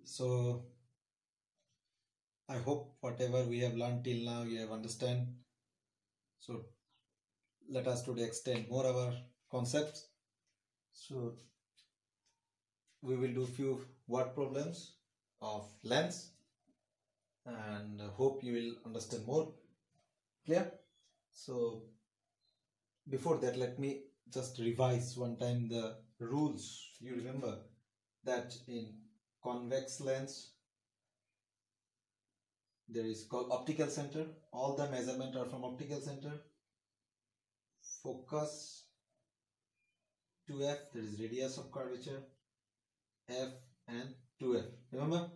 So I hope whatever we have learned till now you have understand. So let us today extend more our concepts. So we will do few word problems of lens and hope you will understand more. Clear? So before that, let me just revise one time the rules. You remember that in convex lens there is called optical center. All the measurement are from optical center. Focus 2f, there is radius of curvature f and 2f. Remember,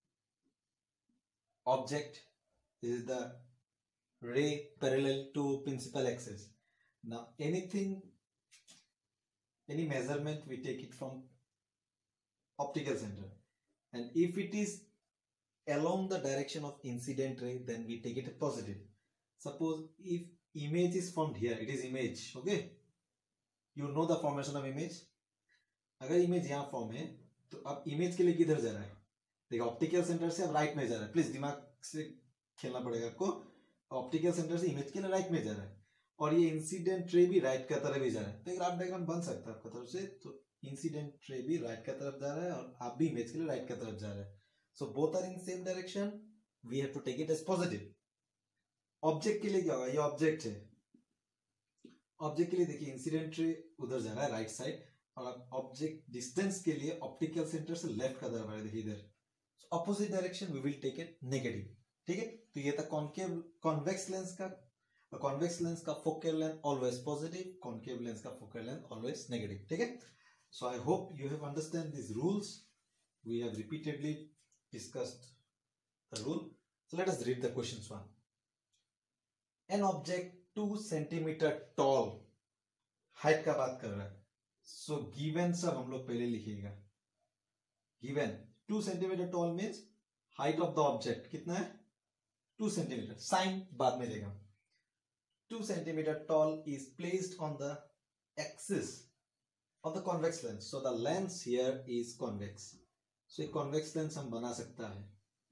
object is the ray parallel to principal axis. Now any measurement we take it from optical center, and if it is along the direction of incident ray, then we take it positive. Suppose if image is formed here, it is image. Okay, you know the formation of image. अगर image यहाँ form है तो अब image के लिए किधर जा रहा है? देखो ऑप्टिकल सेंटर से अब राइट में जा रहा है. प्लीज दिमाग से खेलना पड़ेगा आपको. ऑप्टिकल सेंटर से इमेज के लिए राइट में जा रहा है और ये इंसिडेंट रे भी राइट का तरफ ही जा रहा है. तो एक ग्राफ डायग्राम बन सकता है आपका तरफ से. तो इंसिडेंट रे भी राइट का तरफ जा रहा है और आप भी इमेज के लिए राइट का तरफ जा रहा है. So both are in same direction. We have to take it as positive. Object के लिए क्या होगा? ये ऑब्जेक्ट है. ऑब्जेक्ट के लिए देखिए इंसिडेंट रे उधर जा रहा है राइट साइड और अब ऑब्जेक्ट डिस्टेंस के लिए ऑप्टिकल सेंटर से लेफ्ट का तरफ आ रहा है. देखिए इधर. So opposite direction we will take it negative. ठीक है. तो ये था कॉन्केव कॉन्वेक्स लेंस का. कॉन्वेक्स लेंस का focal length always positive, concave lens का फोकल लेंथ ऑलवेज नेगेटिव. ठीक है. So I hope you have understand this rules. We have repeatedly discussed the rule. So let us read the questions one. An object 2 centimetre tall, height का बात कर रहा है. So given सब हम लोग पहले लिखिएगा. Given 2 centimetre tall means height of the object कितना है? 2 सेंटीमीटर. साइन बाद में देगा. 2 centimetre tall is placed on the axis of the convex lens. So the lens here is convex. So एक convex lens हम बना सकता है.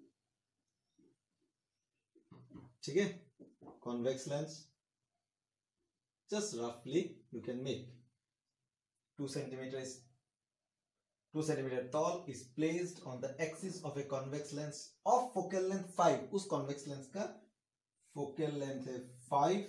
ठीक है. Convex lens just roughly you can make 2 centimeter tall is placed on the axis of a convex lens of focal length 5. उस convex lens का focal length है 5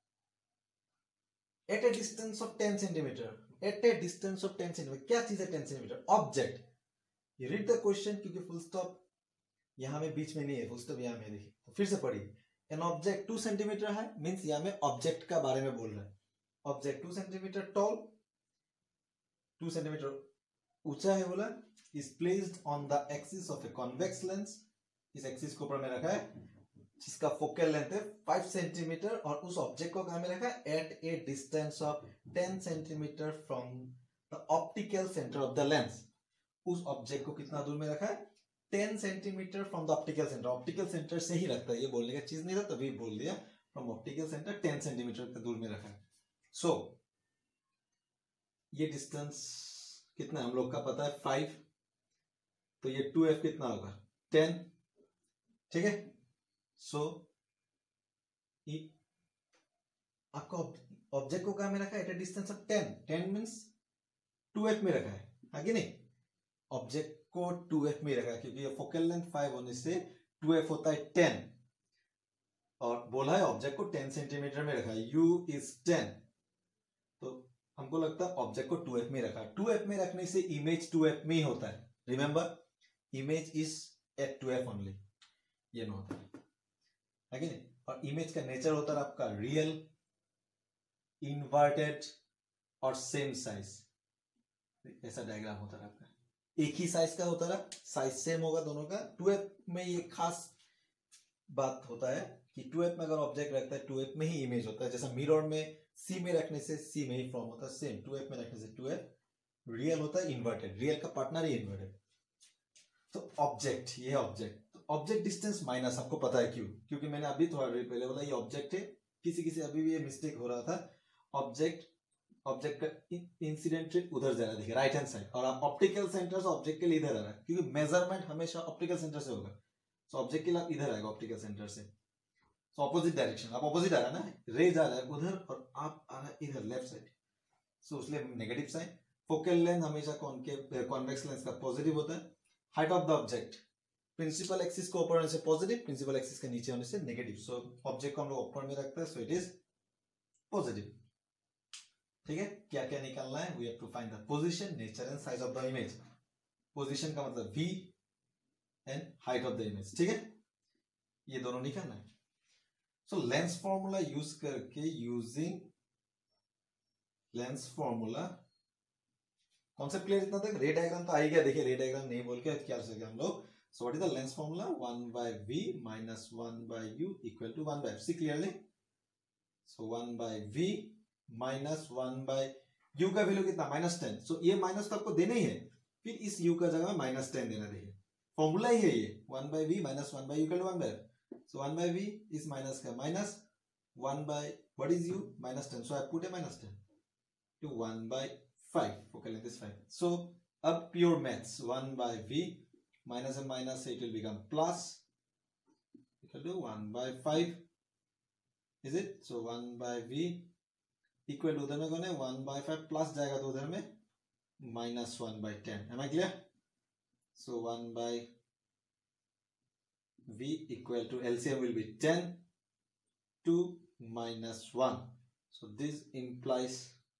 at a distance of 10 centimeter. At a distance of 10 centimeter. क्या चीज है 10 centimeter? Object. You read the question क्योंकि full stop यहाँ में बीच में नहीं है. full stop यहाँ में देखिए. तो फिर से पढ़िए. An object 2 centimeter है means यहाँ में object का बारे में बोल रहा है. Object 2 centimeter tall, 2 centimeter ऊंचा है बोला, is placed on the axis of a convex lens. इस एक्सिस को ऊपर में रखा है जिसका फोकल लेंथ है 5 सेंटीमीटर और उस ऑब्जेक्ट को कहां में रखा है? At a distance of 10 centimetre from the optical centre of the lens. उस ऑब्जेक्ट को कितना दूर में रखा है? 10 centimetre from the optical centre. Optical centre से ही रखता है, ये बोलने का चीज नहीं था तभी बोल दिया. फ्रॉम ऑप्टिकल सेंटर 10 सेंटीमीटर का दूर में रखा है. सो ये डिस्टेंस कितना हम लोग का पता है 5. तो ये 2f कितना होगा? 10. ठीक है. सो आपका ऑब्जेक्ट को कहां में रखा है? At a distance of 10. 10 means 2f में रखा है. आगे नहीं, ऑब्जेक्ट को 2f में रखा है क्योंकि ये फोकल लेंथ 5 होने से 2f होता है 10 और बोला है ऑब्जेक्ट को 10 सेंटीमीटर में रखा है. u is 10. तो हमको लगता है ऑब्जेक्ट को 2f में रखा है. 2f में रखने से इमेज 2f में ही होता है. Remember, image is at 2f only. ये होता है नहीं. और इमेज का नेचर होता है आपका रियल, इन्वर्टेड और सेम साइज. ऐसा डायग्राम होता है आपका. एक ही साइज का होता है, साइज सेम होगा दोनों का. 2f में ये खास बात होता है कि 2f में अगर ऑब्जेक्ट रखता है 2f में ही इमेज होता है. जैसा मिरर में C में रखने से C में ही फॉर्म होता है. सेम 2f में रखने से 2f रियल होता है, इन्वर्टेड. रियल का पार्टनर ही इन्वर्टेड. तो ऑब्जेक्ट, ये ऑब्जेक्ट. ऑब्जेक्ट डिस्टेंस माइनस आपको पता है क्यों? क्योंकि मैंने अभी थोड़ा देर पहले बोला ये ऑब्जेक्ट है. किसी अभी भी ये मिस्टेक हो रहा था. ऑब्जेक्ट ऑब्जेक्ट का इंसिडेंट रे उधर जा रहा है, देखिए राइट हैंड साइड, और आप ऑप्टिकल सेंटर से ऑब्जेक्ट के लिए इधर आ रहा है, क्योंकि मेजरमेंट हमेशा ऑप्टिकल सेंटर से होगा, सो ऑब्जेक्ट के लिए इधर आएगा ऑप्टिकल सेंटर से, सो ऑपोजिट डायरेक्शन, आप ऑपोजिट आ रहा है ना, रे जा रहा है उधर और आप आ रहा है इधर लेफ्ट साइड, सो इसलिए नेगेटिव साइन। फोकल लेंथ हमेशा कॉन्वेक्स लेंस का पॉजिटिव होता है। Height of the object principal axis को ऊपर होने से पॉजिटिव, प्रिंसिपल एक्सिस के नीचे होने से नेगेटिव, सो ऑब्जेक्ट को हम लोग ऊपर में रखते हैं, सो इट इज पॉजिटिव। ठीक है, क्या क्या निकालना है, we have to find the position, nature and size of the image. Position का मतलब v and height of the image, ठीक है, ये दोनों निकालना है। सो लेंस फॉर्मूला यूज करके, using lens formula, concept clear इतना तक? रे डायग्राम तो आ ही गया, देखिए रे डायग्राम नहीं बोल के क्या कर सकते हम लोग। So what is the lens formula, 1/v minus 1/u equal to 1/f, see clearly, so 1/v minus 1/u का वैल्यू कितना, -10, सो ये माइनस तो आपको देना ही है, फिर इस u का जगह में -10 देना, देखिए फॉर्मूला ही है ये, 1/v minus 1/u equal to 1/f, so 1/v is minus का minus 1/, what is u, -10, so I put a -10 to 1/5, focal length is 5, so अब pure maths, 1/v minus and minus, it will become plus equal to 1/5, is it, so 1/v equal to उधर में कौन है 1/5 plus जाएगा तो उधर में -1/10, am I clear? So 1/v equal to LCM will be 10 to -1, so this implies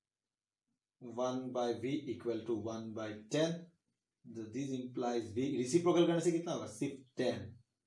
1/v equal to 1/10, this implies v reciprocal करने से कितना होगा, सिर्फ 10,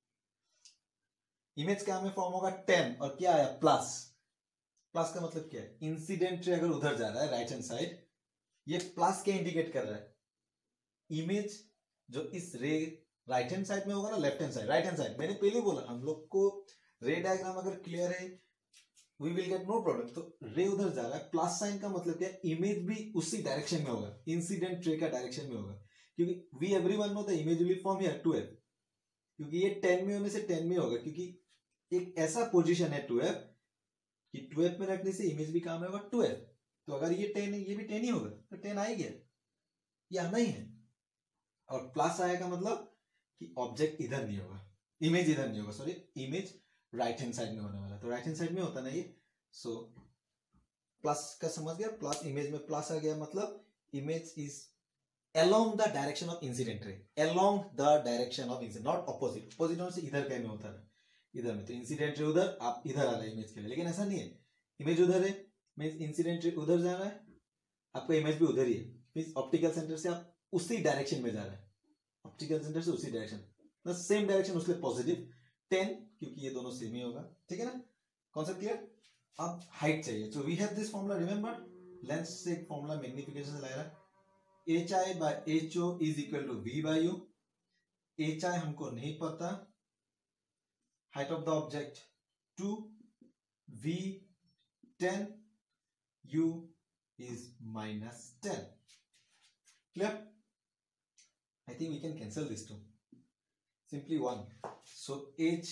इमेज क्या में फॉर्म होगा 10 और क्या आया प्लस, प्लस का मतलब क्या है, इंसिडेंट रे अगर उधर जा रहा है राइट हैंड साइड, ये प्लस क्या इंडिकेट कर रहा है, इमेज जो इस रे राइट हैंड साइड में होगा ना, left hand side, right hand side, मैंने पहले बोला हम लोग को रे डायग्राम अगर क्लियर है we will get no problem. तो रे उधर जा रहा है, प्लस साइन का मतलब क्या है, इमेज भी उसी डायरेक्शन में होगा, इंसिडेंट रे का डायरेक्शन में होगा, क्योंकि we everyone know the image will form here 2f, क्योंकि ये 10 में होने से 10 में होगा, क्योंकि एक ऐसा पोजीशन है 2f कि 2f में रखने से इमेज भी काम होगा 2f, तो अगर ये 10 है ये भी 10 ही होगा, तो 10 आ ही गया, ये आना ही है, और प्लस आएगा मतलब कि ऑब्जेक्ट इधर नहीं होगा, इमेज इधर नहीं होगा, sorry image right hand side में होने वाला, तो राइट हैंड साइड में होता ना ये, सो प्लस का समझ गया, प्लस इमेज में प्लस आ गया, मतलब image is along the direction of incident ray, along the direction of incident, not opposite, opposite होने से इधर कहीं में होता है, इधर में, तो इंसिडेंट रे उधर, आप इधर आ रहे हैं इमेज के लिए, लेकिन ऐसा नहीं है, इमेज उधर है, मींस इंसिडेंट रे उधर जा रहा है, आपका इमेज भी उधर ही है, मींस ऑप्टिकल सेंटर से आप उसी डायरेक्शन में जा रहे हैं, ऑप्टिकल सेंटर से उसी डायरेक्शन, बस सेम डायरेक्शन, उसके पॉजिटिव 10, क्योंकि ये दोनों सेम ही होगा, ठीक है ना, कॉन्सेप्ट क्लियर। अब हाइट चाहिए, so we have this formula, remember lens से एक फॉर्मूला मैग्निफिकेशन से लाया है, hi by ho is equal to v by u, hi हमको नहीं पता, height of the object 2, v 10, u is -10, clear? I think we can cancel this two, simply 1, so h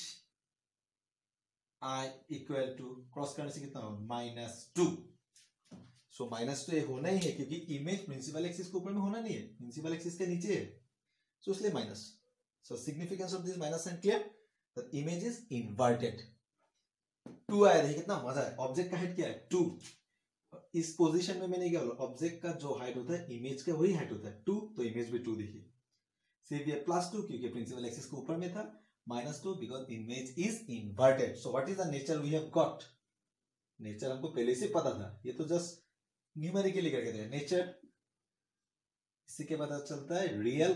I equal to cross करने से कितना होगा -2, सो -2 ये होना ही है, क्योंकि इमेज प्रिंसिपल एक्सिस के ऊपर में होना नहीं है, प्रिंसिपल एक्सिस के नीचे है, सो इसलिए minus, so significance of this minus sign clear, the image is inverted, 2 आया, देखिए कितना मजा है, ऑब्जेक्ट का हाइट क्या है 2, इस पोजीशन में मैंने क्या बोला, ऑब्जेक्ट का जो हाइट होता है इमेज का वही हाइट होता है 2, तो इमेज भी 2 देखिए, सिर्फ ये +2 क्योंकि प्रिंसिपल एक्सिस के ऊपर में था, -2 because image is inverted, so what is the nature we have got, nature हमको पहले से पता था, ये तो जस्ट न्यूमेरिकली करके दे, नेचर इसी के पता चलता है, रियल,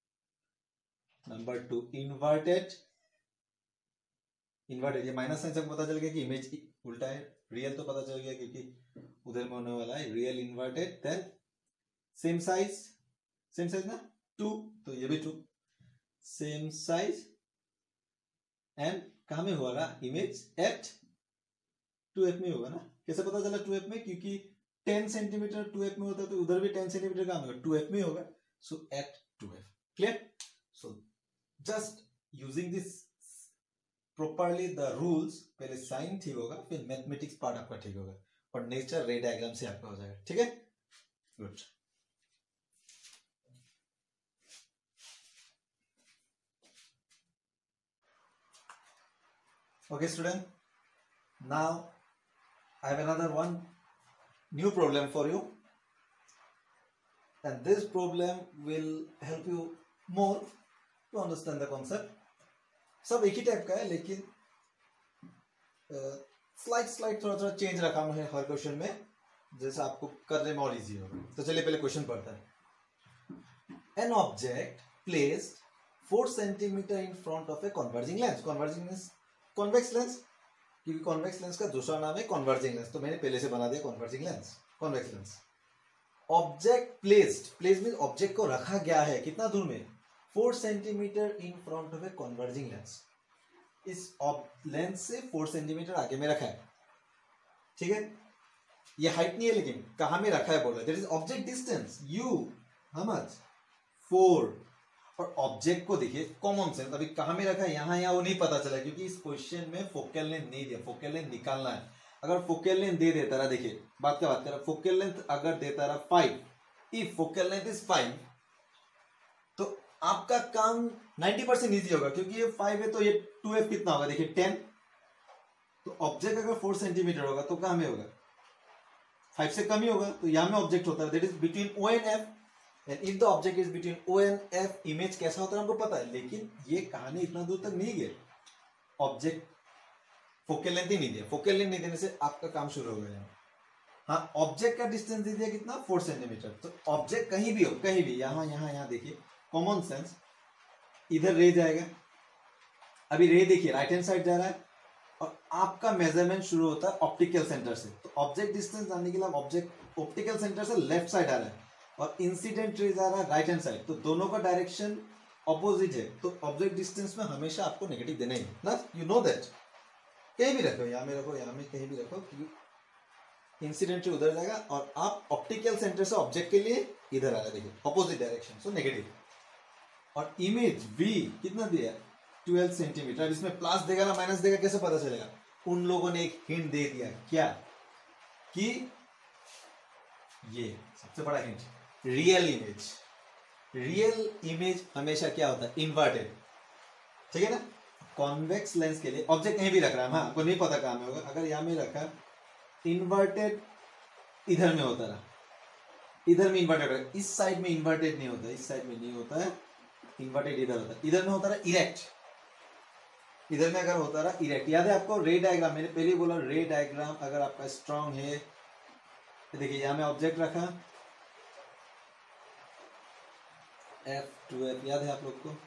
नंबर 2 इन्वर्टेड, इन्वर्टेड ये माइनस साइन से पता चल गया कि इमेज उल्टा है, रियल तो पता चल गया क्योंकि उधर में होने वाला है, real inverted, then same size ना 2, तो ये भी 2, सेम साइज एंड कहां में हुआ ना, इमेज एट 2f में होगा ना, कैसे पता चला 2f में, क्योंकि 10 सेंटीमीटर 2f में होता है, तो उधर भी 10 सेंटीमीटर कहां में होगा, 2f में होगा, so at 2f, clear. So just using this properly the rules, पहले साइन ठीक होगा, फिर मैथमेटिक्स पार्ट आपका ठीक होगा, और नेचर रे डायग्राम से आपका हो जाएगा। ठीक है, good. Okay student, now I have another one new problem for you, and this problem will help you more to understand the concept. सब एक ही टाइप का है, लेकिन स्लाइड थोड़ा थोड़ा चेंज रखा है हर क्वेश्चन में, जैसे आपको करने में और इजी होगा। तो चलिए पहले क्वेश्चन पढ़ते हैं। An object placed 4 centimetre in front of a converging lens. Converging lens convex lens, क्योंकि कॉन्वेक्स लेंस का दूसरा नाम है कन्वर्जिंग लेंस, तो मैंने पहले से बना दिया converging lens, convex lens. Object placed, place means object को रखा गया है कितना दूर में, 4 centimetre in front of a converging lens. इस लेंस से 4 सेंटीमीटर आगे में रखा है। ठीक है, ये हाइट नहीं है, लेकिन कहां में रखा है बोल रहा है। That is object distance u, how much, 4। और ऑब्जेक्ट को देखिए कॉमन सेंस, अभी कहां में रखा है, यहाँ या वो नहीं पता चला, क्योंकि इस क्वेश्चन में फोकल लेंथ नहीं दिया, फोकल लेंथ निकालना है। अगर फोकल लेंथ दे देता रहा, देखिए बात क्या बात कर रहा, फोकल लेंथ अगर देता रहा 5, इफ फोकल लेंथ इज 5, तो आपका काम 90% ईजी होगा, क्योंकि ये 5 है तो ये 2f कितना होगा, देखिए 10। तो ऑब्जेक्ट अगर 4 सेंटीमीटर होगा तो कहां में होगा, 5 से कम ही होगा, तो यहां में ऑब्जेक्ट होता है, that is between O and F। And if the object is between O and F, image कैसा होता है हमको पता है, लेकिन ये कहानी इतना दूर तक नहीं गए, ऑब्जेक्ट फोकल लेंथ ही नहीं दिया। फोकल लेंथ नहीं देने से आपका काम शुरू हो गया। हाँ, ऑब्जेक्ट का डिस्टेंस दे दिया कितना, 4 सेंटीमीटर। तो ऑब्जेक्ट कहीं भी हो, कहीं भी, यहाँ यहाँ यहाँ देखिए कॉमन सेंस, इधर रे जाएगा। अभी रे देखिए राइट हैंड साइड जा रहा है, और आपका मेजरमेंट शुरू होता है ऑप्टिकल सेंटर से। तो ऑब्जेक्ट डिस्टेंस जानने के लिए ऑब्जेक्ट ऑप्टिकल सेंटर से लेफ्ट साइड आ रहा है, और इंसिडेंट रे जा रहा है राइट हैंड साइड, तो दोनों का डायरेक्शन ऑपोजिट है। तो ऑब्जेक्ट डिस्टेंस में हमेशा आपको नेगेटिव देना ही ना, यू नो दैट। कहीं भी रखो, यहाँ में रखो, यहाँ में कहीं भी रखो, क्योंकि इंसिडेंट रे उधर जाएगा, और आप ऑप्टिकल सेंटर से ऑब्जेक्ट के लिए इधर आ रहा है, देखिए ऑपोजिट डायरेक्शन, सो नेगेटिव। और इमेज V कितना दिया, 12 सेंटीमीटर। अब इसमें प्लस देगा ना माइनस देगा, कैसे पता चलेगा, उन लोगों ने एक हिंट दे दिया, क्या, कि ये सबसे बड़ा हिंट, रियल इमेज। रियल इमेज हमेशा क्या होता है, इन्वर्टेड। ठीक है ना, कॉन्वेक्स लेंस के लिए ऑब्जेक्ट कहीं भी रख रहा है, हाँ आपको नहीं पता कहां में होगा, अगर यहां में रखा, इन्वर्टेड इधर में होता रहा, इधर में इन्वर्टेड है, इस साइड में इन्वर्टेड नहीं होता, इस साइड में नहीं होता है, इन्वर्टेड इधर होता है, इधर में होता रहा इरेक्ट, इधर में अगर होता रहा इरेक्ट। याद है आपको रे डायग्राम, मैंने पहले ही बोला, रे डायग्राम अगर आपका स्ट्रांग है, तो देखिए यहां में ऑब्जेक्ट रखा F2F, याद है आप लोग को,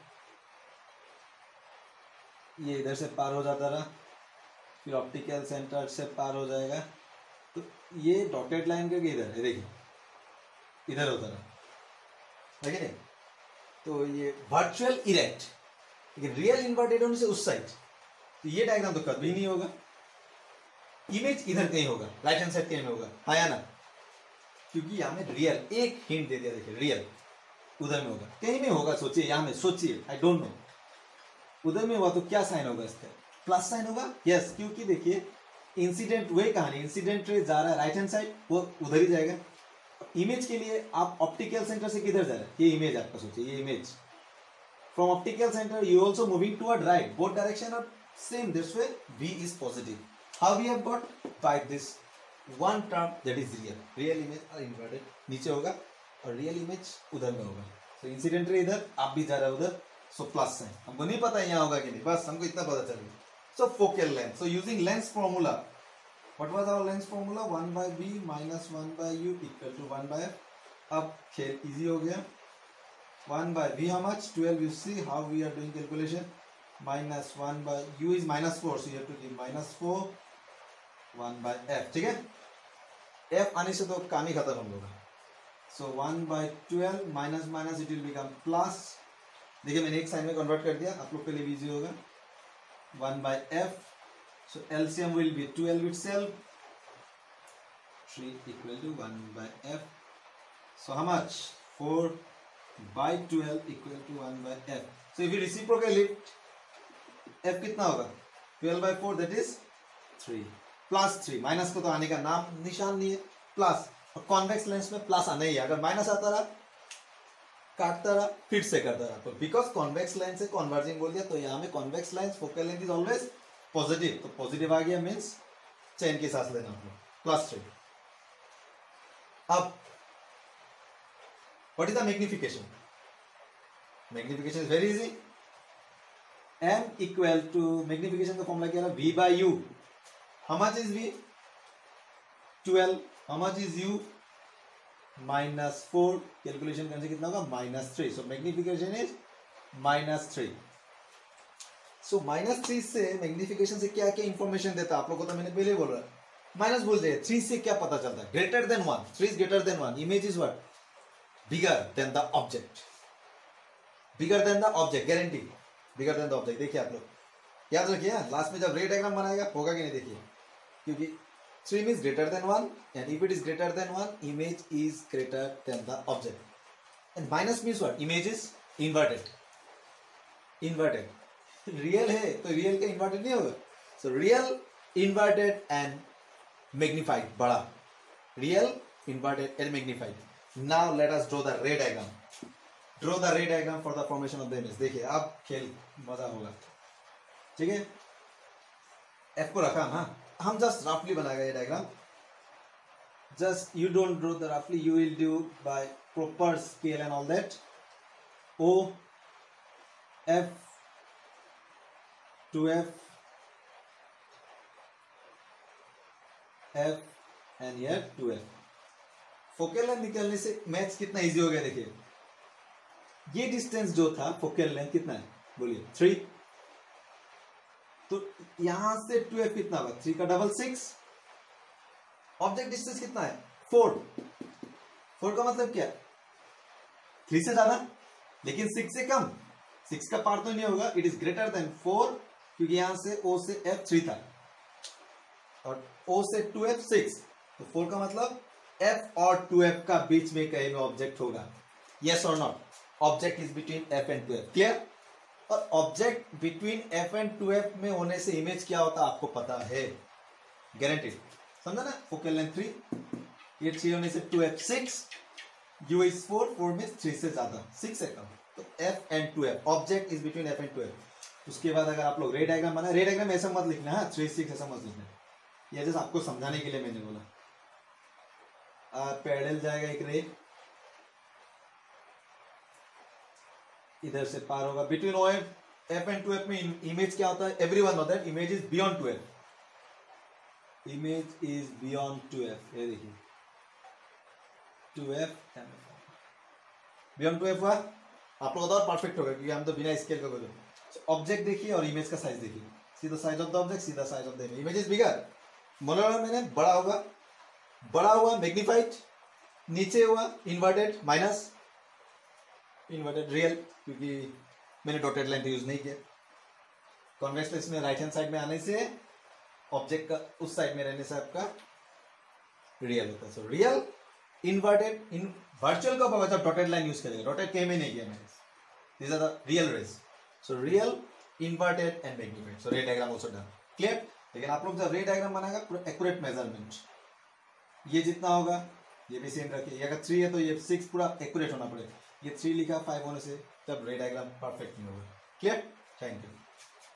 ये इधर से पार हो जाता रहा, फिर ऑप्टिकल सेंटर से पार हो जाएगा, तो ये डॉटेड लाइन करके इधर है, देखिए इधर होता रहा, ठीक है। तो ये वर्चुअल इरेक्ट, लेकिन रियल इन्वर्टेड होने से उस साइड, तो ये डायग्राम तो कभी नहीं होगा। इमेज इधर कहीं होगा, राइट हैंड साइड कहीं में होगा, हाँ या ना, क्योंकि यहाँ में रियल, एक हिंट दे दिया, देखिए रियल उधर में होगा, कहीं में होगा, सोचिए यहाँ में, सोचिए, आई डोंट नो, उधर में हुआ तो क्या साइन होगा इसका, प्लस साइन होगा, यस, क्योंकि देखिए इंसिडेंट, वही कहानी, इंसिडेंट रे जा रहा है राइट हैंड साइड, वो उधर ही जाएगा। इमेज के लिए आप ऑप्टिकल सेंटर से किधर जा रहे हैं, ये इमेज आपका, सोचिए ये image from optical centre u also moving toward right, both direction are same, this way V is positive. How we have got, by this one term, that is real image are inverted, नीचे होगा और real image उधर में होगा। तो incident ray इधर, आप भी जा रहे हो उधर, सो प्लस साइन, हमको नहीं पता यहाँ होगा कि नहीं, बस हमको इतना पता चलेगा। So focal length, so using lens formula, what was our length formula, 1 by V minus 1 by U equal to 1 by F। अब खेल इजी हो गया, 1 by V how much, 12, you see how we are doing calculation, minus 1 by U is minus 4, so you have to give minus 4, 1 by F, ठीक है। F आने से तो काम ही खत्म हम लोग, so 1 by 12 minus minus it will become plus, देखिए मैंने एक साइन में कन्वर्ट कर दिया, आप लोग के लिए इजी होगा, 1 by F, so LCM will be 12 itself, 3 equal to 1 by F, so how much, 4 by 12 equal to 1 by F, so if you reciprocate it, F कितना होगा, 12 by 4 that is 3, +3, माइनस को तो आने का नाम निशान नहीं है, प्लस, और कॉन्वेक्स लेंस में प्लस आना ही है, अगर माइनस आता रहा काटता रहा फिर से करता रहा, तो बिकॉज कॉन्वेक्स लेंस से कॉन्वर्जिंग बोल दिया, तो यहाँ में convex lens focal length is always positive, तो पॉजिटिव आ गया मीन्स चेन के साथ लेना +3। अब what is the magnification? Magnification is very easy, m equal to, magnification का फॉर्मूला क्या है, v by u, how much is v, 12, how much is u, -4, calculation करने से कितना होगा, -3, सो मैग्निफिकेशन इज -3। सो -3 से मैग्निफिकेशन से क्या क्या इंफॉर्मेशन देता है आप लोग को, तो मैंने पहले बोल रहा, माइनस बोल दिया, 3 से क्या पता चलता है, greater than 1, 3 is greater than 1, image is what, bigger than the object, bigger than the object, guarantee bigger than the object. देखिए आप लोग याद रखिए, लास्ट में जब रे डायग्राम बनाएगा होगा कि नहीं, देखिए, क्योंकि 3 means greater than 1 and if it is greater than 1 image is greater than the object, and minus means what, image is inverted, inverted, real है तो रियल का इन्वर्टेड नहीं होगा, so real inverted and magnified, बड़ा, real inverted and magnified. Now let us draw the ray diagram, draw the ray diagram for the formation of the image. देखिए अब खेल मजा होगा, ठीक है, एफ को रखा ना, हम जस्ट रफली बनाएगा ये diagram, just you don't draw the रफली, you will do by proper scale and all that, O F two F F and here 2f, focal length निकलने से मैच कितना इजी हो गया। देखिए ये डिस्टेंस जो था फोकल लेंथ कितना है, बोलिए 3, तो यहां से 2f कितना होगा, 3 का डबल 6, ऑब्जेक्ट डिस्टेंस कितना है 4, 4 का मतलब क्या, 3 से ज्यादा लेकिन 6 से कम, 6 का पार तो नहीं होगा, इट इज ग्रेटर देन 4, क्योंकि यहां से o से f 3 था और o से 2f 6, तो 4 का मतलब f और 2f का बीच में कहीं में ऑब्जेक्ट होगा, यस और not, object is between f and 2f, clear. और object between f and 2f में होने से इमेज क्या होता है आपको पता है, गारंटीड, समझा ना, फोकल लेंथ 3, ये 3 होने से 2f 6, u इज 4, 4 में 3 से ज्यादा 6 से कम, तो f and 2f, object is between f and 2f। उसके बाद अगर आप लोग रे डायग्राम बना, रे डायग्राम ऐसा मत लिखना है 3 6 ऐसा मत लिखना, ये जैसे आपको समझाने के लिए मैंने बोला, पैडल जाएगा एक रे, इधर से पार होगा, between O F and 2f में इमेज क्या होता है, everyone know that image is beyond 2f, image is beyond 2f, ये देखिए 2f बियॉन्ड 2f हुआ, आप लोग और परफेक्ट होगा क्योंकि हम तो बिना स्केल का बोलो। ऑब्जेक्ट देखिए और इमेज का साइज देखिए, see the size of the object, see the size of the image, image is bigger, बोला मैंने बड़ा होगा, बड़ा हुआ मैग्नीफाइड, नीचे हुआ इन्वर्टेड माइनस इन्वर्टेड रियल, क्योंकि मैंने डॉटेड लाइन यूज नहीं किया, कॉन्वेक्स लेंस में राइट हैंड साइड में आने से ऑब्जेक्ट का उस साइड में रहने से आपका रियल होता है, सो रियल इन्वर्टेड, इन वर्चुअल का होगा जब डॉटेड लाइन यूज करेंगे, डॉटेड के में नहीं किया मैंने, these are the real rays, so real inverted and magnified, so ray diagram also done, clear। लेकिन आप लोग जब रे डायग्राम बनाएगा पूरा एक्यूरेट मेजरमेंट, ये जितना होगा ये भी सेम रखिए, ये अगर 3 है तो ये 6 पूरा एक्यूरेट होना पड़ेगा, ये 3 लिखा 5 होने से तब रे डायग्राम परफेक्ट नहीं होगा, क्लियर, थैंक यू।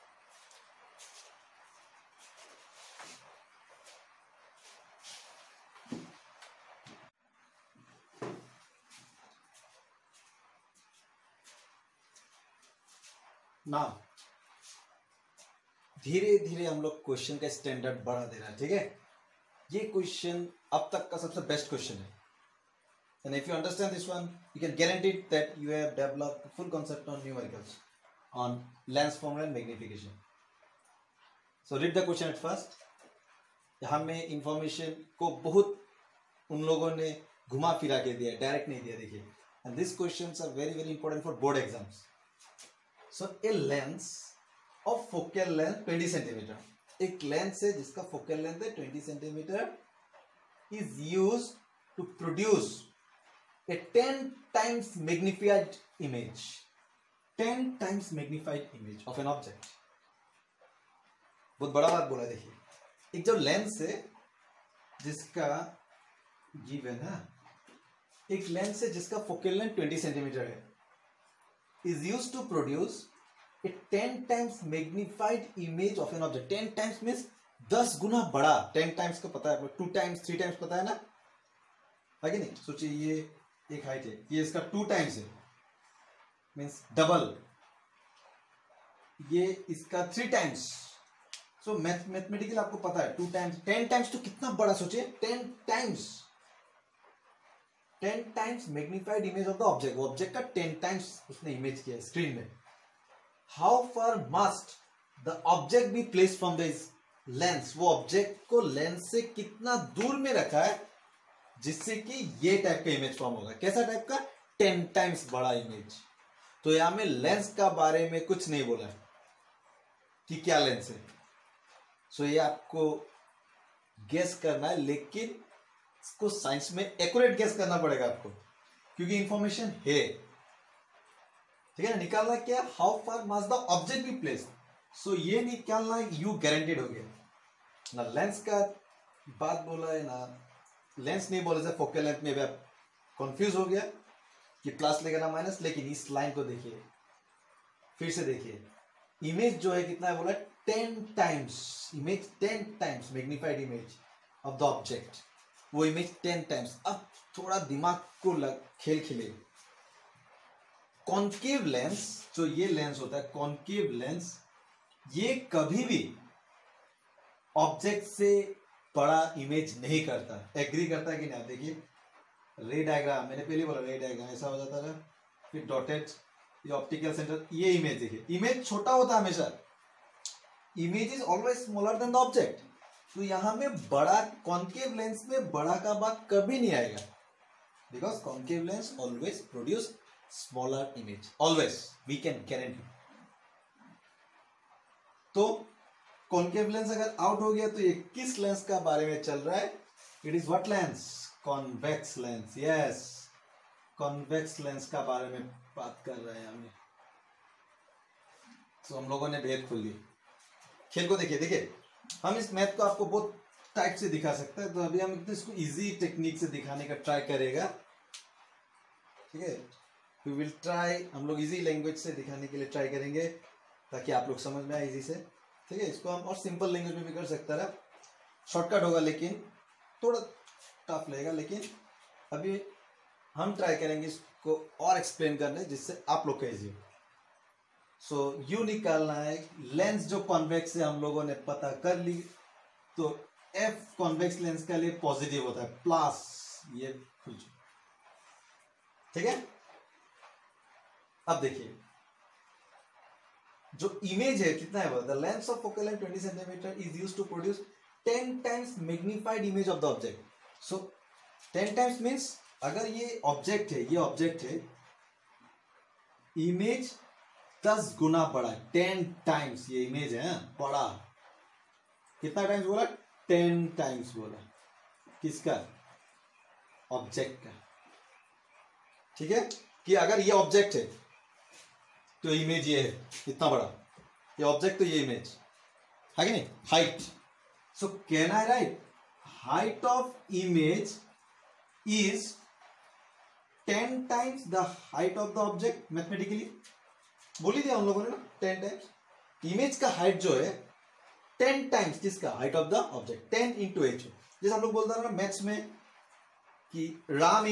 ना धीरे धीरे हम लोग क्वेश्चन का स्टैंडर्ड बढ़ा दे रहा है, ठीक है, ये क्वेश्चन अब तक का सबसे बेस्ट क्वेश्चन है, and if you understand this one you can guarantee that you have developed full concept on numericals, on lens formula and magnification, so read the question at first। हमें information को बहुत उन लोगों ने घुमा फिरा के दिया, डायरेक्ट नहीं दिया, देखिए, and these questions are very very important for board exams। so a lens of focal length 20 centimeter, एक लेंस है जिसका फोकल लेंथ है 20 centimetre, is used to produce a 10 times magnified image, 10 times magnified image of an object। बहुत बड़ा बात बोला, देखिए एक जो लेंस है जिसका गिव है ना, एक लेंस है जिसका फोकल लेंथ 20 सेंटीमीटर है, is used to produce a 10 times magnified image of an object. 10 times means 10 गुना बड़ा। 10 टाइम्स को पता है, 2 टाइम्स 3 टाइम्स पता है ना, है कि नहीं? सोचिए ये एक हाइट है, ये इसका 2 टाइम्स है मीन्स डबल, ये इसका 3 टाइम्स। सो मैथमेटिकल आपको पता है 2 टाइम्स 10 टाइम्स तो कितना बड़ा, सोचिए 10 times, 10 times magnified image of the object. वो ऑब्जेक्ट का 10 टाइम्स उसने इमेज किया स्क्रीन में। How far must the object be place from this lens, वो ऑब्जेक्ट को लेंस से कितना दूर में रखा है जिससे कि ये टाइप का इमेज फॉर्म होगा। कैसा टाइप का? 10 टाइम्स बड़ा इमेज। तो यहां में लेंस का बारे में कुछ नहीं बोला कि क्या लेंस है। सो ये आपको गेस करना है, लेकिन इसको साइंस में एक्यूरेट गेस करना पड़ेगा आपको, क्योंकि इंफॉर्मेशन है, ठीक है ना। निकालना क्या? How far must the object be place. So ये निकालना यू गारंटेड हो गया ना। लेंस का बात बोला है ना, लेंस नहीं बोले, फोकल लेंथ में भी आप कंफ्यूज हो गया कि प्लस लेगा ना माइनस। लेकिन इस लाइन को देखिए, फिर से देखिए, इमेज जो है कितना है बोला? 10 times image, 10 times magnified image of the object, वो इमेज 10 टाइम्स। अब थोड़ा दिमाग को खेल खेले। कॉन्केव लेंस, जो ये लेंस होता है कॉन्केव लेंस, ये कभी भी ऑब्जेक्ट से बड़ा इमेज नहीं करता। एग्री करता है कि नहीं? आप देखिए रे डायग्राम, मैंने पहले बोला रे डायग्राम ऐसा हो जाता है, फिर डॉटेड, ये ऑप्टिकल सेंटर, ये इमेज देखिए, इमेज छोटा होता है हमेशा। Image is always smaller than the object. तो यहां में बड़ा, कॉन्केव लेंस में बड़ा का बात कभी नहीं आएगा, because concave lens always produce smaller image, always, we can guarantee. तो कॉन्केव लेंस अगर आउट हो गया तो ये किस लेंस का बारे में चल रहा है? It is what lens? Convex lens. Yes, convex lens का बारे में बात कर रहे हैं हमें। तो हम लोगों ने भेद खोल दिया। खेल को देखिए, देखिए हम इस मैथ को आपको बहुत टाइप से दिखा सकते हैं, तो अभी हम इसको इजी टेक्निक से दिखाने का ट्राई करेगा, ठीक है। वी विल ट्राई, हम लोग इजी लैंग्वेज से दिखाने के लिए ट्राई करेंगे ताकि आप लोग समझ में आए इजी से, ठीक है। इसको हम और सिंपल लैंग्वेज में भी कर सकते हैं, शॉर्टकट होगा लेकिन थोड़ा टफ लगेगा। लेकिन अभी हम ट्राई करेंगे इसको और एक्सप्लेन करने जिससे आप लोग का इजी हो। सो यू निकालना है लेंस जो कॉन्वेक्स है, हम लोगों ने पता कर ली। तो एफ कॉन्वेक्स लेंस के लिए पॉजिटिव होता है, प्लस ये खुल, ठीक है। अब देखिए जो इमेज है कितना है, the lens of focal length 20 centimetre is used to produce 10 times magnified image of the object. So 10 times means अगर ये ऑब्जेक्ट है, ये ऑब्जेक्ट है, इमेज 10 गुना बड़ा है, 10 टाइम्स ये इमेज है बड़ा। कितना टाइम्स बोला? 10 टाइम्स बोला। किसका? ऑब्जेक्ट का, ठीक है। कि अगर ये ऑब्जेक्ट है तो इमेज ये है इतना बड़ा, ये ऑब्जेक्ट तो ये इमेज है कि नहीं, height. So can I write height of image is 10 times the height of the object. Mathematically बोल ही दिया हम लोगों ने ना, 10 टाइम्स इमेज का हाइट जो है 10 टाइम्स किसका? Height of the object, 10 into H. जैसे हम लोग बोलते हैं ना मैथ्स में कि Ram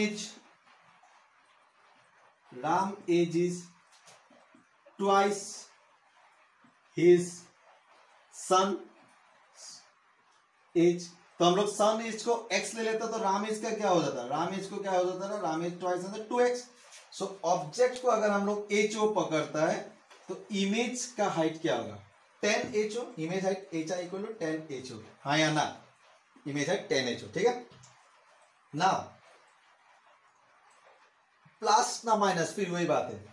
age is twice his son age. तो हम लोग सन एज को x ले लेते तो राम एज का क्या हो जाता है? राम एज को क्या हो जाता है? Ram age twice 2x। So object को अगर हम लोग HO पकड़ता है तो इमेज का हाइट क्या होगा? 10 HO। Image height HI equal to 10 HO, हाँ या ना? इमेज हाइट 10 HO, ठीक है ना। प्लस ना माइनस, फिर वही बात है।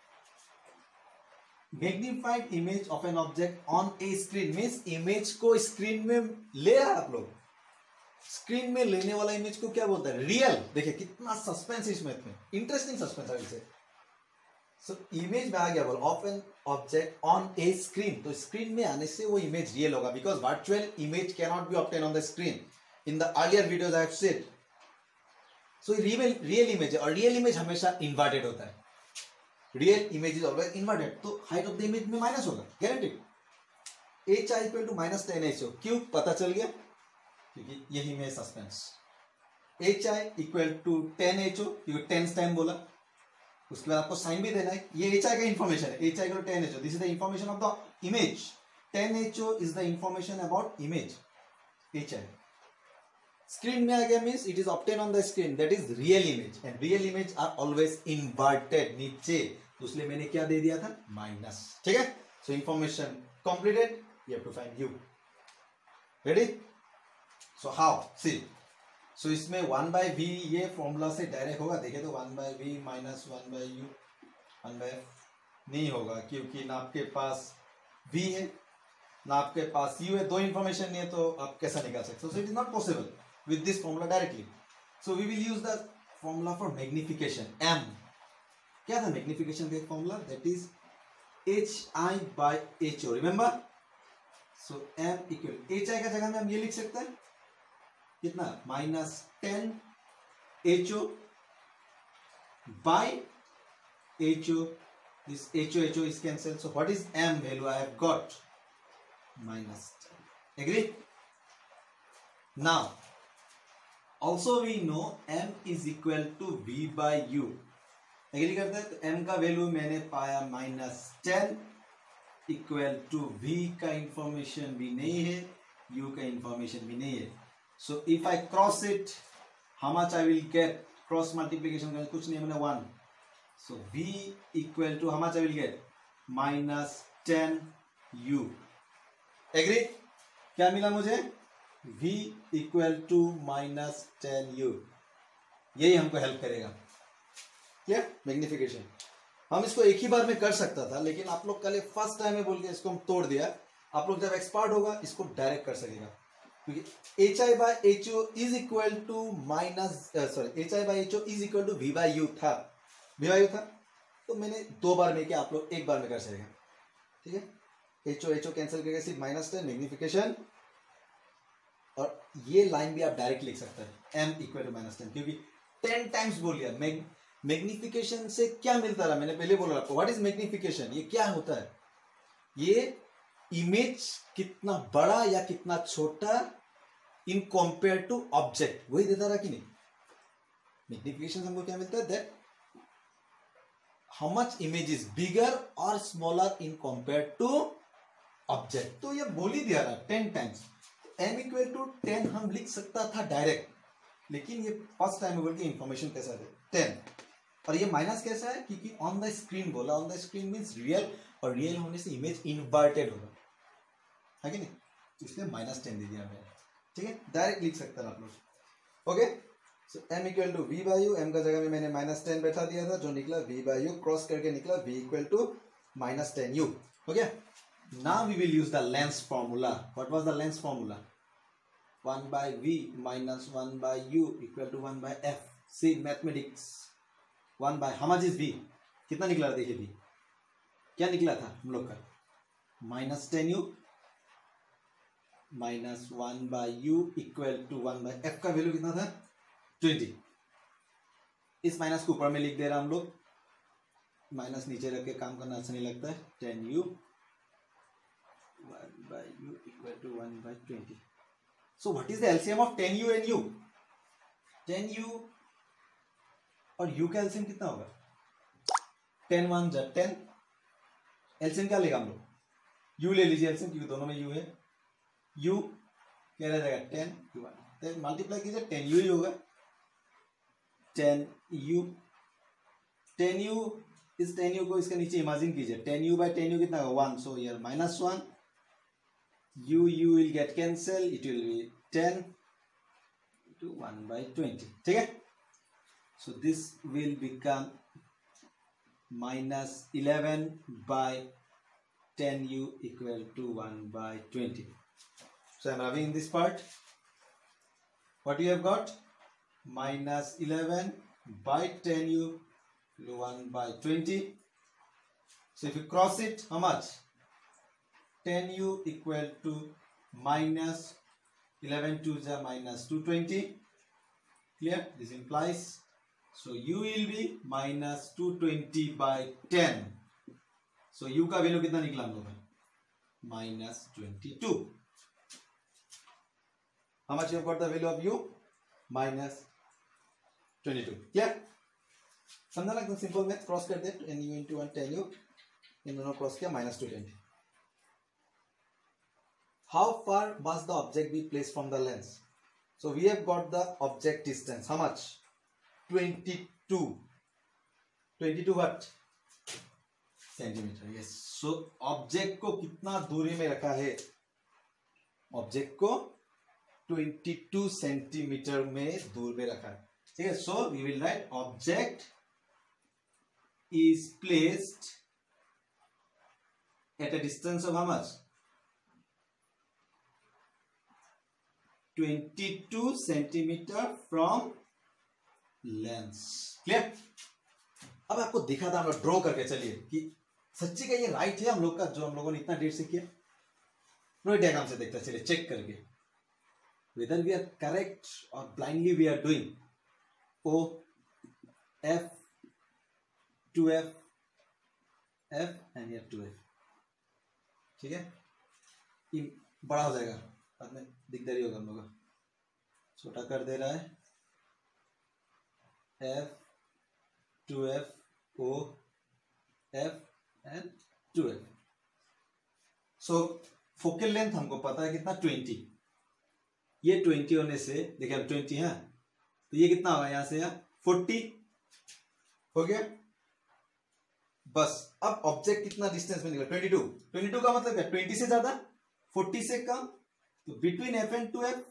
Magnified image of an object on a screen means image को स्क्रीन में ले रहा है। आप लोग स्क्रीन में लेने वाला इमेज को क्या बोलते हैं? रियल। देखिए कितना सस्पेंस इसमें, इंटरेस्टिंग सस्पेंस है इसे। सो इमेज में आ गया बोल of an object on a screen, तो स्क्रीन में आने से वो इमेज रियल होगा, because virtual image can not be obtain on the screen in the earlier videos I have said. So real image है, और रियल इमेज हमेशा inverted होता है. Real image is always inverted, तो हाइट ऑफ द इमेज में minus होगा guaranteed. H I equal to -10ho, क्यों पता चल गया, क्योंकि यही में suspense. H I equal to 10ho, क्योंकि 10 टाइम बोला, उसके बाद आपको साइन भी देना है. ये एच आई का इंफॉर्मेशन है, H I equal to 10ho, this is the information of the image. 10ho is the information about image. H I screen में आ गया means it is obtain on the screen, that is real image, and real image are always inverted नीचे, तो इसलिए मैंने क्या दे दिया था, माइनस. ठीक है, so information completed. You have to find u. Ready? So how, see, so इसमें 1/v ये फॉर्मूला से डायरेक्ट होगा. देखे तो 1/v माइनस 1/u 1/f नहीं होगा, क्योंकि ना आपके पास v है ना आपके पास u है, दो इंफॉर्मेशन नहीं है, तो आप कैसा निकाल सकते हो. So it is not possible with this formula directly. So we will use the formula for magnification. M क्या था magnification का formula? That is hi by ho. Remember? So m equal hi का जगह में हम ये लिख सकते हैं कितना, -10ho by ho. This ho is cancelled. So what is m value I have got? -10. Agree? Now also we know m is equal to v by u. Agree करते हैं, तो m का वैल्यू मैंने पाया -10 इक्वल टू v का information भी नहीं है, u का इंफॉर्मेशन भी नहीं है. So if I cross it, how much I will get, cross multiplication का कुछ नहीं, मैंने 1. So v equal to how much I will get, -10u. Agree? क्या मिला मुझे, v इक्वल टू -10u. यही हमको हेल्प करेगा. क्लियर? मैग्निफिकेशन हम इसको एक ही बार में कर सकता था, लेकिन आप लोग कल फर्स्ट टाइम में बोल के इसको हम तोड़ दिया. आप लोग जब एक्सपर्ट होगा इसको डायरेक्ट कर सकेगा, क्योंकि H I by H O is equal to H I by H O is equal to v by u था. तो मैंने दो बार में किया, आप लोग एक बार में कर सकेगा. ठीक है, एच ओ कैंसिल करके सिर्फ -10 मैग्निफिकेशन, और ये लाइन भी आप डायरेक्ट लिख सकते हैं m इक्वल टू -10, क्योंकि 10 टाइम्स बोल लिया. मैग्निफिकेशन से क्या मिलता रहा, मैंने पहले बोला आपको, व्हाट इज मैग्निफिकेशन, ये क्या होता है, ये इमेज कितना बड़ा या कितना छोटा इन कंपेयर टू ऑब्जेक्ट, वही देता रहा कि नहीं. मैग्निफिकेशन हमको क्या मिलता है, that how much image is bigger और smaller in compare to object. तो ये बोल ही दिया रहा 10 टाइम्स. m इक्वल टू 10 हम लिख सकता था डायरेक्ट, लेकिन ये फर्स्ट टाइम बोल के इंफॉर्मेशन कैसा है 10, और ये माइनस कैसा है, क्योंकि ऑन द स्क्रीन बोला. On the screen means real, और रियल होने से इमेज इन्वर्टेड होगा, है कि नहीं, इसलिए -10 दे दिया मैंने. ठीक है, डायरेक्ट लिख सकते हैं आप लोग. Okay, so m equal to v by u, m का जगह में मैंने -10 बैठा दिया था, जो निकला v बाई यू, क्रॉस करके निकला v equal to -10u. Okay, now we will use the length formula. What was the length formula? 1 by v minus 1 by u equal to 1 by f. See mathematics. 1 by how much is v? कितना निकला, देखिए v क्या निकला था हम लोग का, -10u minus 1 by u equal to 1 by f का वैल्यू कितना था, 20. इस माइनस को ऊपर में लिख दे रहा हम लोग, माइनस नीचे रख के काम करना अच्छा नहीं लगता है. 10u 1 by u equal to 1 by 20. So what is the LCM of 10u and u? 10u और u का LCM कितना होगा, 10 1 जा 10. LCM क्या लेगा हम लोग, u ले लीजिए LCM, क्योंकि दोनों में u है. u क्या रह जाएगा 10 u 1, मल्टीप्लाई कीजिए 10u ही होगा. 10u इस 10u को इसके नीचे इमेजिन कीजिए, 10u by 10u कितना होगा 1. So here -1, u will get cancel, it will be 10 to 1 by 20. ठीक है, so this will become -11 by 10u equal to 1 by 20. So I am having in this part, what you have got, -11 by 10u to 1 by 20. So if you cross it, how much? 10u equal to minus 11 to the minus 220. Clear? This implies, so u will be minus 220 by 10. So u का value कितना निकला हम लोग? minus 22. How much you have got the value of u? minus 22. Clear? समझा ना? एकदम simple math. Cross कर दे. n u into 1 10u. इन दोनों क्रॉस किया minus 220. How far must the object be placed from the lens? So we have got the object distance. How much? 22. 22 what? Centimeter. Yes. So object को कितना दूरी में रखा है? Object को 22 centimetre में दूर में रखा है. ठीक है. So we will write object is placed at a distance of how much? 22 centimetre from lens. Clear? अब आपको दिखा था, हम लोग ड्रॉ करके चलिए कि सच्ची का ये राइट है हम लोग का, जो हम लोगों ने इतना डेट से किया. ड्रॉ डायग्राम से देखते चलिए, चेक करके whether we are correct or blindly we are doing. O F 2F F and here 2F. ठीक है. ये बड़ा हो जाएगा, बाद में दिकदारी होगा हम लोग का. छोटा कर दे रहा है. F 2F O F and 2F. So focal length हमको पता है कितना? 20. ये 20 होने से देखिए अब 20 है, तो ये कितना होगा? यहां से यहाँ 40 हो गया. बस अब ऑब्जेक्ट कितना डिस्टेंस में निकला? 22. 22 का मतलब क्या? 20 से ज्यादा, 40 से कम. तो between F and 2F,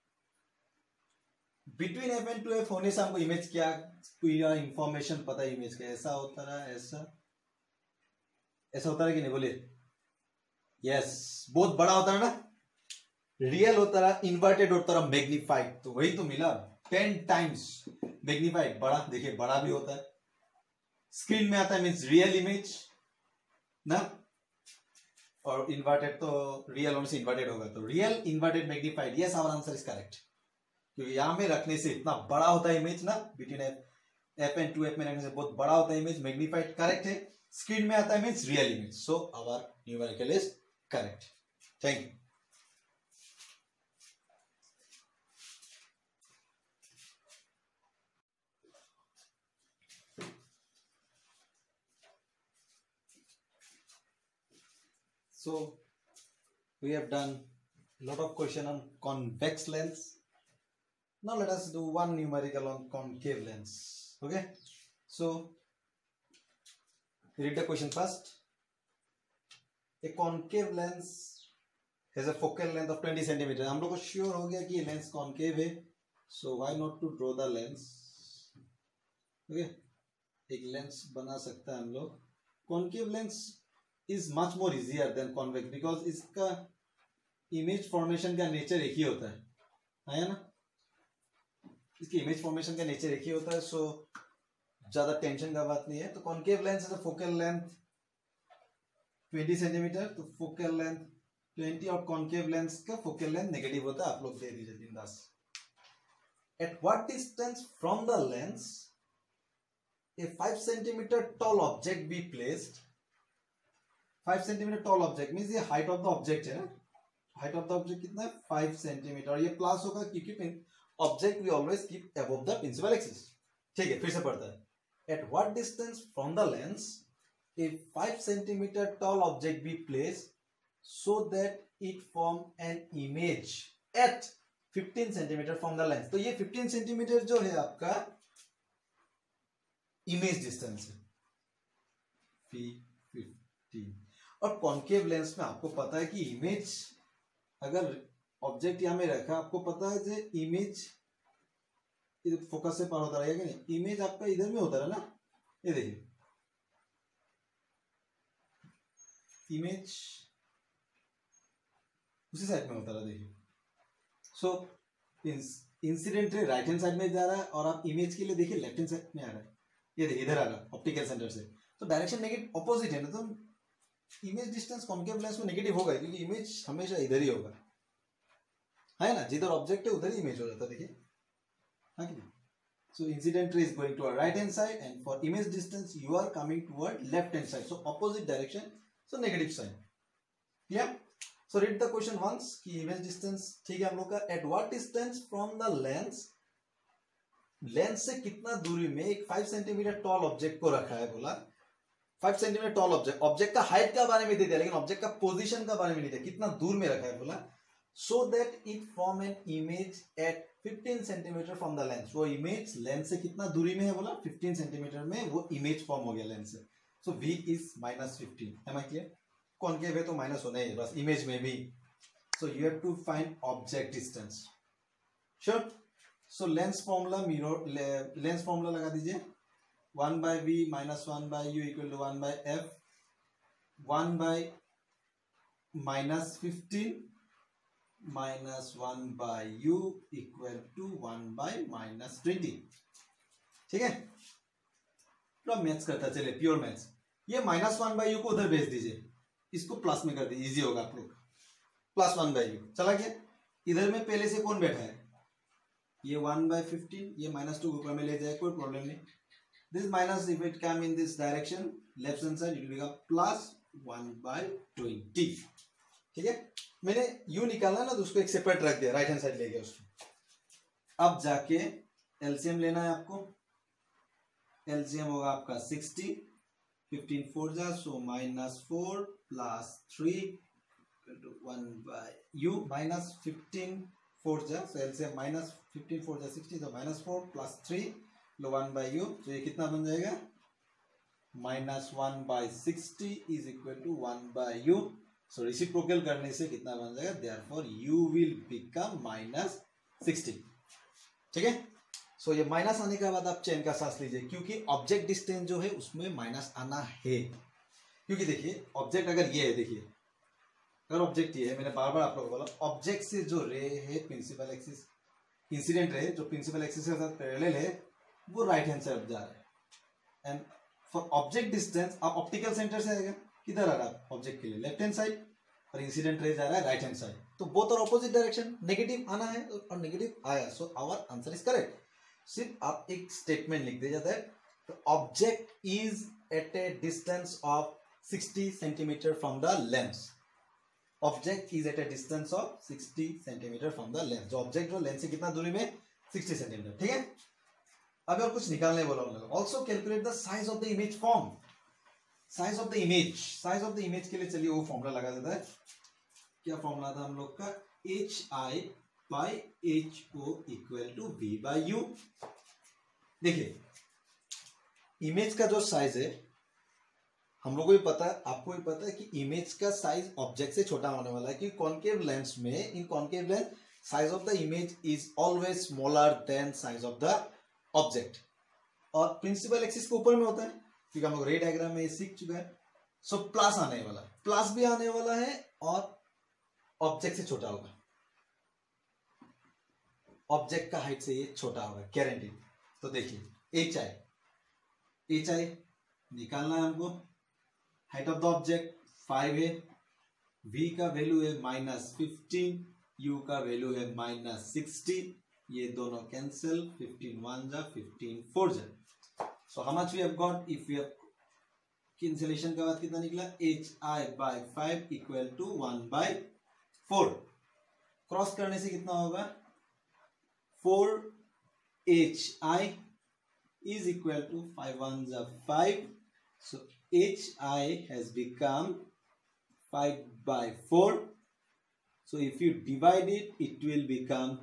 between F and 2F होने से हमको इमेज क्या पूरा इंफॉर्मेशन पता है. इमेज का ऐसा होता रहा, ऐसा ऐसा होता रहा कि नहीं? बोलिए. यस. बहुत बड़ा होता है ना, रियल होता रहा, इन्वर्टेड होता रहा, मैग्निफाइड. तो वही तो मिला, 10 टाइम्स मैग्निफाइड. बड़ा देखिए, बड़ा भी होता है. स्क्रीन में आता है मीन्स रियल इमेज ना, और इन्वर्टेड तो रियल होने से इन्वर्टेड होगा. तो real, inverted, magnified. Yes, our answer is correct. क्योंकि यहां में रखने से इतना बड़ा होता है इमेज ना, बिटवीन एफ एंड 2F में रखने से बहुत बड़ा होता है इमेज. मैग्निफाइड करेक्ट है. स्क्रीन में आता है means real image. So our numerical is correct. Thank you. So we have done a lot of question on convex lens. Now let us do one numerical on concave lens. Okay. So read the question first. A concave lens has a focal length of 20 centimeter. हम लोग को sure हो गया कि ये lens concave है. So why not to draw the lens? Okay. एक lens बना सकता है हम लोग. Concave lens is much more easier than convex because इसका इमेज फॉर्मेशन का नेचर एक ही होता है ना. इसकी इमेज फॉर्मेशन का नेचर एक ही होता है. सो ज्यादा टेंशन का बात नहीं है. तो कॉन्केव लेंस है, फोकल लेंथ 20 सेंटीमीटर. तो फोकल लेंथ 20 और कॉन्केव लेंस का फोकल लेंथ नेगेटिव होता है. आप लोग दे दीजिए बिंदास. At what distance from the lens a 5 centimetre tall object be placed. 5 centimetre tall object means ये हाइट ऑफ द ऑब्जेक्ट है ना. हाइट ऑफ द ऑब्जेक्ट कितना है? 5 सेंटीमीटर. और ये प्लस होगा क्योंकि object we always keep above the principal axis. ठीक है, फिर से पढ़ता है. At what distance from the lens a 5 centimetre tall object be placed so that it form an image at 15 centimetre from the lens. तो ये 15 centimetre जो है आपका इमेज डिस्टेंस है. 15. और कॉन्केव लेंस में आपको पता है कि इमेज, अगर ऑब्जेक्ट यहां में रखा, आपको पता है कि इमेज फोकस से पार होता रहेगा कि नहीं. इमेज आपका इधर में होता रहा ना. ये देखिए, इमेज उसी साइड में होता रहा. देखिए, so incident ray right hand side में जा रहा है और आप इमेज के लिए देखिए लेफ्ट हैंड साइड में आ रहा है. ये देखिए इधर आ रहा है ऑप्टिकल सेंटर से. तो डायरेक्शन नेगेटिव ऑपोजिट है ना, तो इमेज डिस्टेंस कॉन्केव लेंस में नेगेटिव होगा क्योंकि इमेज हमेशा इधर ही होगा, है ना, जिधर ऑब्जेक्ट है उधर ही इमेज हो जाता है, देखिए, हाँ कि नहीं। So incident ray is going toward right hand side, and for image distance you are coming toward left hand side. So opposite direction, so negative sign. Yeah. So read the question once. कि image distance ठीक है हम लोग का, at what distance from the lens, lens से कितना दूरी में एक 5 सेंटीमीटर टॉल ऑब्जेक्ट को रखा है, बोला 5 सेंटीमीटर टॉल ऑब्जेक्ट, ऑब्जेक्ट का हाइट का बारे में दे दिया लेकिन ऑब्जेक्ट का पोजीशन का बारे में नहीं दिया, कितना दूर में रखा है बोला, so that it form an image at 15 centimetre from the lens, वो इमेज लेंस से कितना दूरी में है बोला 15 सेंटीमीटर में वो इमेज फॉर्म हो गया लेंस से, सो v इज -15, है मैं क्लियर, कॉन्केव है तो माइनस होना ही बस इमेज में भी, so you have to find object distance, sure. So lens formula mirror lens formula लगा दीजिए, 1/v - 1/u = 1/f, 1/-15 -1/u = 1/-20, ठीक है। तो मैथ्स करता चले, प्योर मैथ्स, ये -1/u को उधर भेज दीजिए, इसको प्लस में कर दीजिए, इजी होगा आप लोग, +1/u चला गया, इधर में पहले से कौन बैठा है, ये 1/15, ये -2 ऊपर में ले जाए कोई प्रॉब्लम नहीं, this minus if it come in this direction left hand side it will become +1/20, ठीक है। मैंने यू निकालना ना तो उसको एक सेपरेट रख दिया, राइट हैंड साइड ले गया उसको। अब जाके एलसीएम लेना है आपको, एलसीएम होगा आपका 60, 15 4 जा, सो -4 + 3 = 1/u, -15 4 जा, सो एलसीएम -15 4 जा 60, तो -4 + 3 = 1/u, तो ये कितना बन जाएगा, -1/60 = 1/u, सो रेसिप्रोकल करने से कितना बन जाएगा, देयरफॉर u विल बिकम -60, ठीक है। सो ये माइनस आने के बाद आप चैन का सांस लीजिए, क्योंकि ऑब्जेक्ट डिस्टेंस जो है उसमें माइनस आना है, क्योंकि देखिए ऑब्जेक्ट अगर ये है, देखिए अगर ऑब्जेक्ट ये है, मैंने बार बार आप लोगों को बोला ऑब्जेक्ट से जो रे है प्रिंसिपल एक्सिस, इंसिडेंट रे जो प्रिंसिपल एक्सिस के साथ पैरेलल है वो राइट हैंड साइड जा रहा है, एंड फॉर ऑब्जेक्ट डिस्टेंस आप ऑप्टिकल सेंटर से आएगा, किधर आ रहा है ऑब्जेक्ट के लिए लेफ्ट हैंड साइड, और इंसिडेंट रे जा रहा है राइट हैंड साइड, तो both are opposite direction, negative आना है और नेगेटिव आया, so our answer is correct. सिर्फ आप एक स्टेटमेंट लिख दे जाता है, object is at a distance of 60 centimetre from the lens, object is at a distance of 60 centimetre from the lens, जो ऑब्जेक्ट जो लेंस से कितना दूरी में 60 सेंटीमीटर, ठीक है। अब और कुछ निकालने बोला उन्होंने, also calculate the size of the image form, size of the image, size of the image के लिए चलिए वो फॉर्मूला लगा देता है, क्या फॉर्मूला था हम लोग का, HI/HO = V/U। देखिए इमेज का जो साइज है हम लोगों को भी पता है, आपको भी पता है कि इमेज का साइज ऑब्जेक्ट से छोटा होने वाला है, कि कॉन्केव लेंस में, in concave lens size of the image is always smaller than size of the object, और प्रिंसिपल एक्सिस के ऊपर में होता है, क्योंकि हम लोग रे डायग्राम में सीख चुका है, सो प्लस आने वाला, प्लस भी आने वाला है और ऑब्जेक्ट से छोटा होगा, ऑब्जेक्ट का हाइट से ये छोटा होगा गारंटी। तो देखिए HI निकालना है हमको, हाइट ऑफ द ऑब्जेक्ट 5 है, V का वैल्यू है -15, U का वैल्यू है -60, ये दोनों कैंसिल, 15 1 जा 15 4 जा, so how much we have got, if we have cancellation के बाद कितना निकला, HI/5 = 1/4, क्रॉस करने से कितना होगा, 4HI = 5 1 जा 5, so HI has become 5/4, so if you divide it, it will become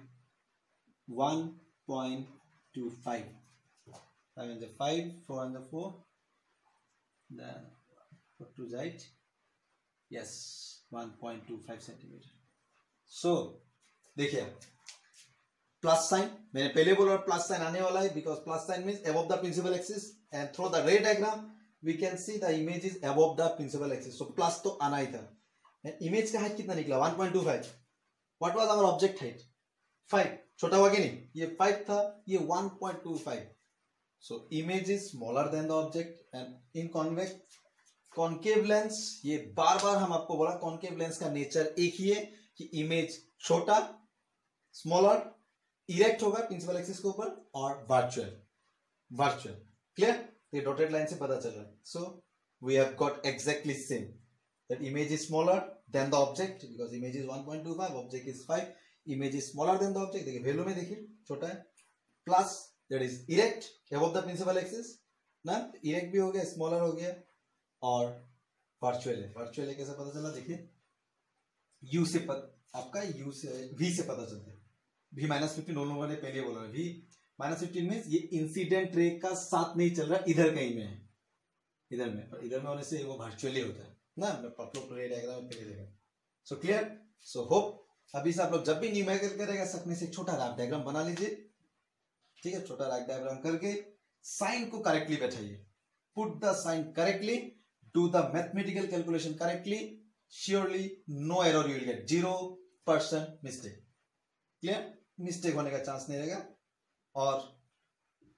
1.25, 5 and the 5, 4 and the 4, then 4 to right, yes 1.25 centimetre. So देखिए प्लस साइन, मैंने पहले बोला प्लस साइन आने वाला है, because plus sign means above the principal axis, and through the ray diagram we can see the image is above the principal axis, so plus तो आना ही था। इमेज का हाइट कितना निकला, 1.25, what was our object height, 5, छोटा हुआ कि नहीं, ये 5 था, ये 1.25, so image is smaller than the object and in convex concave lens, ये बार बार हम आपको बोला कॉन्केव लेंस का नेचर एक ही है कि इमेज छोटा, स्मॉलर, इरेक्ट होगा प्रिंसिपल एक्सिस के ऊपर और वर्चुअल क्लियर। ये डॉटेड लाइन से पता चल रहा है। So we have got exactly same that image is smaller than the object because image is 1.25, object is 5, image is smaller than the object, देखिए वैल्यू में देखिए छोटा है, plus that is erect above the principal axis ना, erect भी हो गया, smaller हो गया और वर्चुअल है कैसे पता चला, देखिए यू से आपका यू से वी से पता चलता है, v -15 दोनों लोगों ने पहले बोला v -15 में ये इंसिडेंट रे का साथ नहीं चल रहा, इधर कहीं में है, इधर में, और इधर में होने से वो वर्चुअली होता है ना, मैं पॉपुलर रे डायग्राम में पहले देखा। सो क्लियर, सो होप अभी से आप लोग जब भी न्यूमेरिकल करेगा सकने से छोटा राफ डायग्राम बना लीजिए, ठीक है, छोटा राफ डायग्राम करके साइन को करेक्टली बैठाइए, put the sign correctly, do the mathematical calculation correctly, surely no error, you will get 0% mistake. Clear, mistake होने का चांस नहीं रहेगा,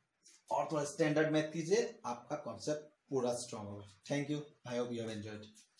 और थोड़ा स्टैंडर्ड मैथ कीजिए, आपका कॉन्सेप्ट पूरा स्ट्रांग होगा। Thank you, I hope you have enjoyed.